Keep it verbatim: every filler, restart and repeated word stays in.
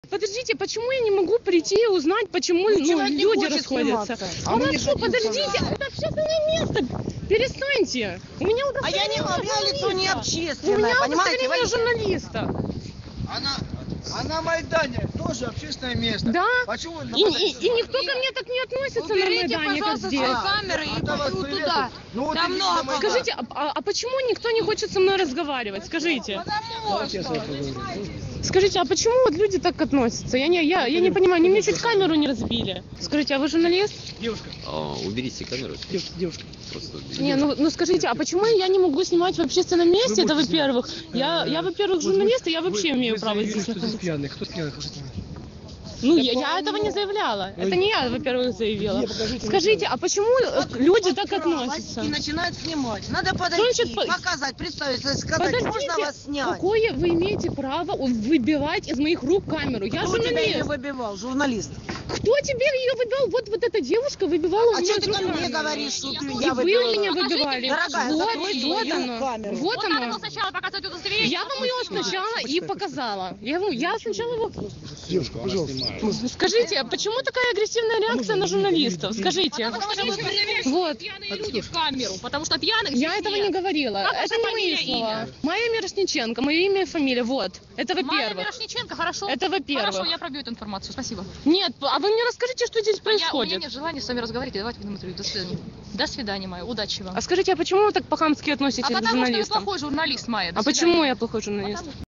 Подождите, почему я не могу прийти и узнать, почему ну, люди расходятся? А мы не Хорошо, хотим подождите, сниматься. это общественное место. Перестаньте. У меня А я не, у меня лицо не У общественное, меня понимаете? удостоверение Валерий? журналиста. А на, а на Майдане тоже общественное место. Да. Почему вы на И, Майдане и- и никто ко мне так не относится Уберите, на Майдане, как пожалуйста, здесь. свои камеры и Это вас вот советую. туда. Ну вот Там идите много на Майдан. Скажите, а, а- а почему никто не хочет со мной разговаривать? Скажите. Скажите, а почему вот люди так относятся? Я не, я, я не понимаю, они мне чуть камеру не разбили. Скажите, а вы журналист? Девушка, А, уберите камеру. девушка, девушка. Просто уберите. Не, ну, ну скажите, а почему я не могу снимать в общественном месте? Это можете во-первых. Я, я во-первых, журналист, и я вообще имею право здесь Кто здесь находиться. пьяный? Кто пьяный? Ну, я, я этого не заявляла. Это не я, во-первых, заявила. Не, покажите Скажите, а почему э, люди так Подкралась относятся? И начинают снимать. Надо подойти, значит по- показать, представиться, сказать, можно Подождите, вас снять? какое вы имеете право выбивать из моих рук камеру? Я Кто тебя ее журналист. выбивал? Журналист. Кто тебе ее выбивал? Вот, вот эта девушка выбивала у А меня что из ты рук ко мне камеру. говоришь, что ты, И я вы выбивала? у меня выбивали. Дорогая, вот, закрой вот свою оно. камеру. Вот оно. Сначала показать удостоверение. Я вам ее сначала и показала. Я, вам- я сначала его... Девушка, пожалуйста. Скажите, а почему такая агрессивная реакция на журналистов? Скажите. Потому что вы Вот. пьяные люди в камеру. Потому что пьяных Я здесь этого нет. не говорила. Как Это ваша не мои фамилия, слова. имя? Майя Мирошниченко, мое имя и фамилия. Вот. Это Майя во-первых. Мирошниченко, хорошо. Это во-первых. Хорошо, я пробью эту информацию. Спасибо. Нет, а вы мне расскажите, что здесь А я, у меня происходит. нет желания с вами разговаривать. Давайте будем интервью. До свидания. До свидания, Майя. Удачи вам. А скажите, а почему вы так по-хамски относитесь А к потому что вы журналистам? плохой журналист, Майя. До А свидания. почему я плохой журналист? Потому-